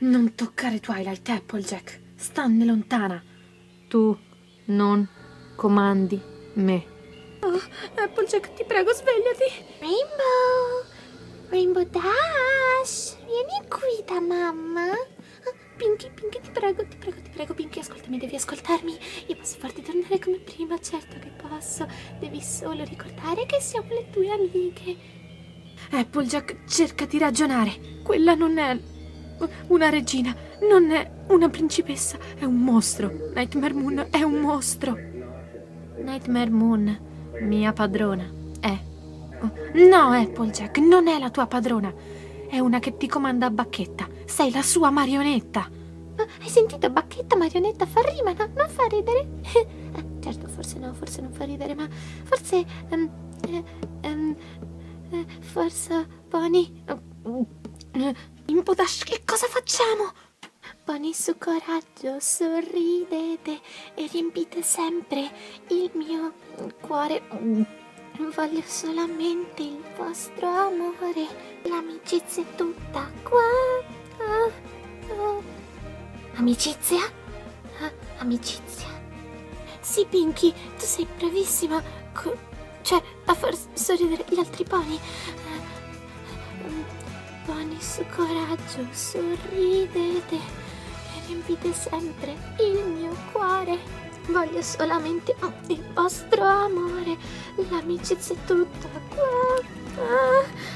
Non toccare Twilight, Applejack. Stanne lontana. Tu non comandi me. Oh, Applejack, ti prego, svegliati. Rainbow! Rainbow Dash! Vieni qui da mamma. Pinky, ti prego, Pinky, ascoltami, devi ascoltarmi. Io posso farti tornare come prima, certo che posso. Devi solo ricordare che siamo le tue amiche. Applejack, cerca di ragionare. Quella non è una regina, non è una principessa, è un mostro. Nightmare Moon è un mostro. Nightmare Moon, mia padrona, è. No, Applejack, non è la tua padrona. È una che ti comanda a bacchetta. Sei la sua marionetta. Hai sentito? Bacchetta, marionetta, fa rima, no? Non fa ridere? Certo, forse no, forse non fa ridere, ma forse... forse, Bonnie... Impodash, che cosa facciamo? Bonnie, su coraggio, sorridete e riempite sempre il mio cuore. Voglio solamente il vostro amore. L'amicizia è tutta qua. Amicizia? Amicizia. Sì, Pinky, tu sei bravissima. Cioè, a far sorridere gli altri pony. Bonnie, su coraggio, sorridete e riempite sempre il mio cuore. Voglio solamente il vostro amore. L'amicizia è tutta qua.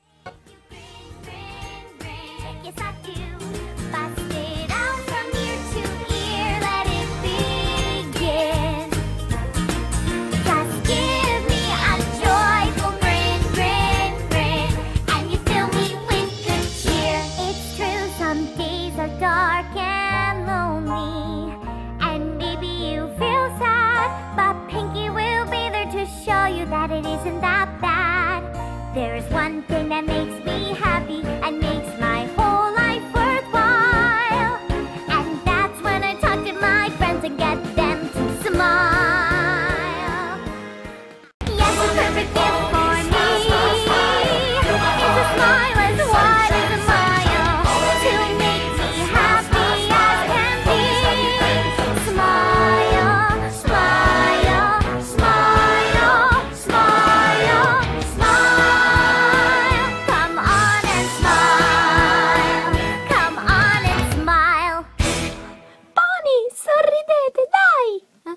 That it isn't that bad. There's one thing that makes me happy and makes my whole life worthwhile, and that's when I talk to my friends and get them to smile. Yes, a perfect gift for me. It's a smile as wide as a mile to make me happy as can be. Smile, smile, smile. Smile, smile, come on and smile, come on and smile. Bonnie, sorridete, dai!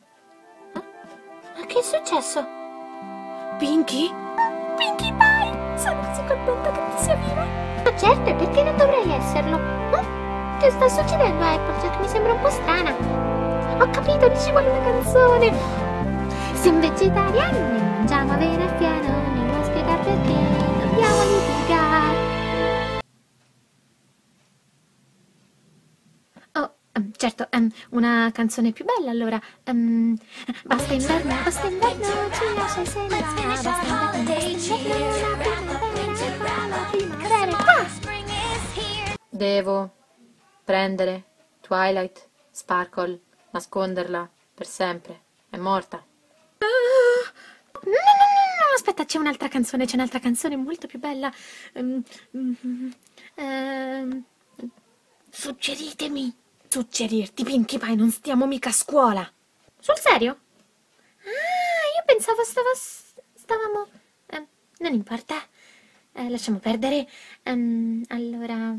Ma che è successo? Pinky? Pinkie Pie, sono così contenta che tu sia viva. Ma certo, e perché non dovrei esserlo? Che sta succedendo, Applejack? Mi sembra un po' strana. Ho capito, ci vuole una canzone. Siamo vegetariani, ne mangiamo avere a fieno, mi vuoi spiegare perché dobbiamo litigare? Oh, certo, una canzone più bella allora. Basta inverno, ci lascia in sera. Basta inverno, la primavera. Devo prendere Twilight Sparkle, nasconderla per sempre. È morta. No, aspetta, c'è un'altra canzone molto più bella. Suggerirti, Pinkie Pie, non stiamo mica a scuola. Sul serio? Io pensavo stavamo... non importa, lasciamo perdere. Allora...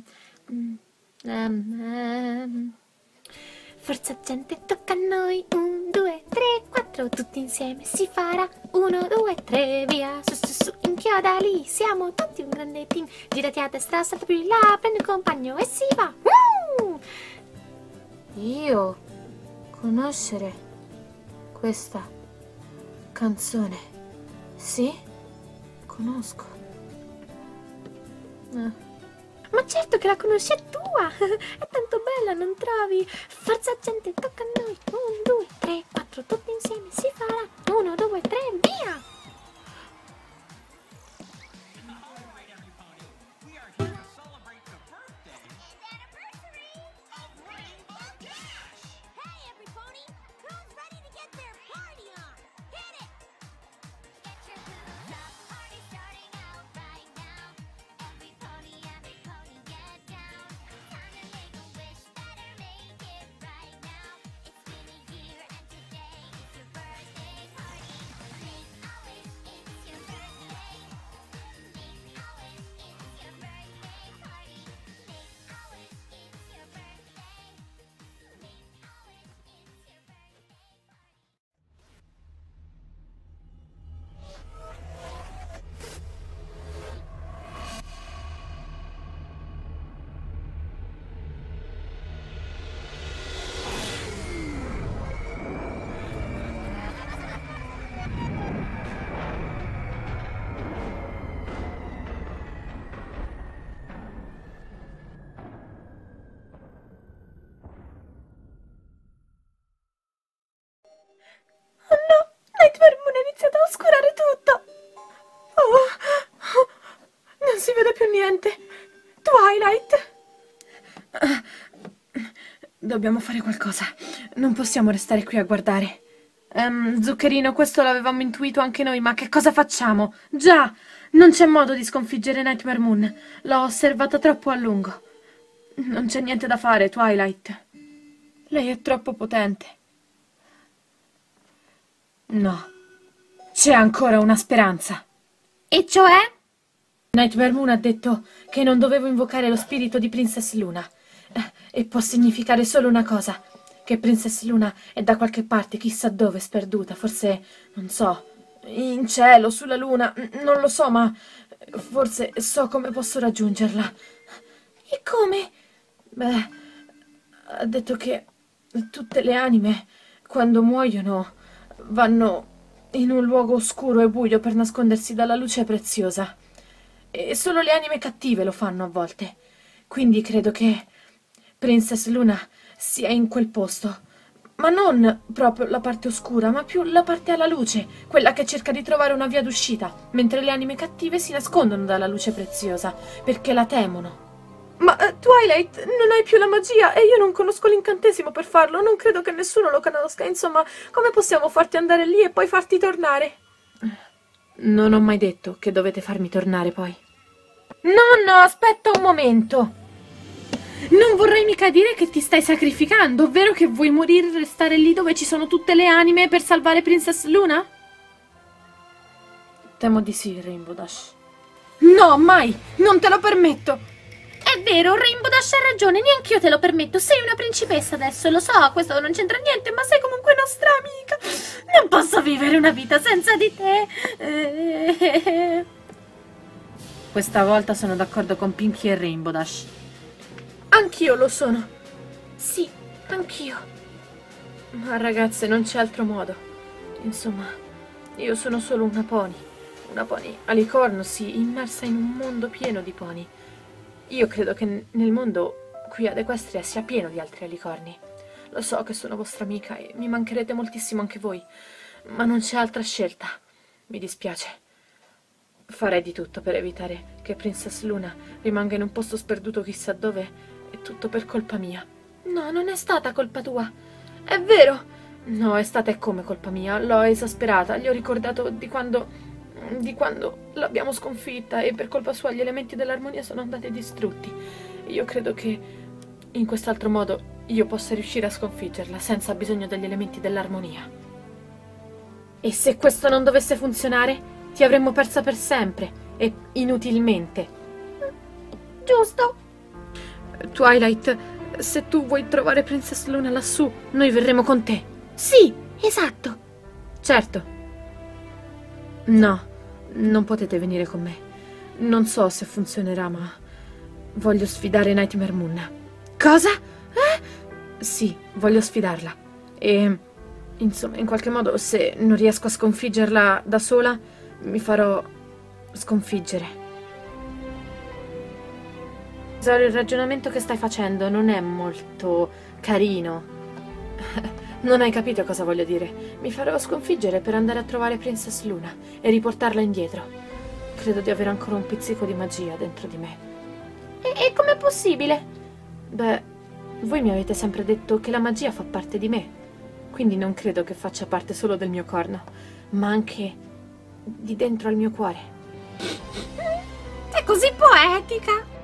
Forza gente, tocca a noi. 1, 2, 3, 4, tutti insieme si farà. 1, 2, 3, via, su, inchioda lì. Siamo tutti un grande team. Girati a destra, salta più in là, prendi un compagno e si va. Io conoscere questa canzone? Sì, conosco. Ma certo che la conosci, è tua! È tanto bella, non trovi? Forza gente, tocca a noi! 1, 2, 3, 4, tutti insieme si farà! 1, 2, 3, via! niente. Twilight! Dobbiamo fare qualcosa. Non possiamo restare qui a guardare. Zuccherino, questo l'avevamo intuito anche noi, ma che cosa facciamo? Già, non c'è modo di sconfiggere Nightmare Moon. L'ho osservata troppo a lungo. Non c'è niente da fare, Twilight. Lei è troppo potente. No, c'è ancora una speranza. E cioè? Nightmare Moon ha detto che non dovevo invocare lo spirito di Princess Luna. E può significare solo una cosa, che Princess Luna è da qualche parte, chissà dove, sperduta, forse, non so, in cielo, sulla luna, non lo so, ma forse so come posso raggiungerla. E come? Beh, ha detto che tutte le anime, quando muoiono, vanno in un luogo oscuro e buio per nascondersi dalla luce preziosa. E solo le anime cattive lo fanno a volte. Quindi credo che Princess Luna sia in quel posto. Ma non proprio la parte oscura, ma più la parte alla luce, quella che cerca di trovare una via d'uscita, mentre le anime cattive si nascondono dalla luce preziosa, perché la temono. Ma Twilight, non hai più la magia e io non conosco l'incantesimo per farlo, non credo che nessuno lo conosca, insomma, come possiamo farti andare lì e poi farti tornare? Non ho mai detto che dovete farmi tornare poi. No, aspetta un momento. Non vorrei mica dire che ti stai sacrificando, ovvero che vuoi morire e restare lì dove ci sono tutte le anime per salvare Princess Luna? Temo di sì, Rainbow Dash. No, mai! Non te lo permetto! È vero, Rainbow Dash ha ragione, neanch'io te lo permetto. Sei una principessa adesso, lo so, questo non c'entra niente, ma sei comunque nostra amica. Non posso vivere una vita senza di te. Questa volta sono d'accordo con Pinkie e Rainbow Dash. Anch'io lo sono. Sì, anch'io. Ma ragazze, non c'è altro modo. Insomma, io sono solo una pony. Una pony alicorno, sì, immersa in un mondo pieno di pony. Io credo che nel mondo qui ad Equestria sia pieno di altri alicorni. Lo so che sono vostra amica e mi mancherete moltissimo anche voi, ma non c'è altra scelta. Mi dispiace. Farei di tutto per evitare che Princess Luna rimanga in un posto sperduto chissà dove, e tutto per colpa mia. No, non è stata colpa tua. È vero. No, è stata e come colpa mia. L'ho esasperata, gli ho ricordato di quando l'abbiamo sconfitta e per colpa sua gli elementi dell'armonia sono andati distrutti. Io credo che in quest'altro modo io possa riuscire a sconfiggerla senza bisogno degli elementi dell'armonia. E se questo non dovesse funzionare, ti avremmo persa per sempre e inutilmente. Giusto. Twilight, se tu vuoi trovare Princess Luna lassù, noi verremo con te. Sì, esatto. Certo. No, non potete venire con me. Non so se funzionerà, ma voglio sfidare Nightmare Moon. Cosa? Sì, voglio sfidarla. E, insomma, in qualche modo, se non riesco a sconfiggerla da sola, mi farò sconfiggere. Tesoro, il ragionamento che stai facendo non è molto carino. Non hai capito cosa voglio dire. Mi farò sconfiggere per andare a trovare Princess Luna e riportarla indietro. Credo di avere ancora un pizzico di magia dentro di me. E com'è possibile? Beh, voi mi avete sempre detto che la magia fa parte di me. Quindi non credo che faccia parte solo del mio corno, ma anche di dentro al mio cuore. È così poetica!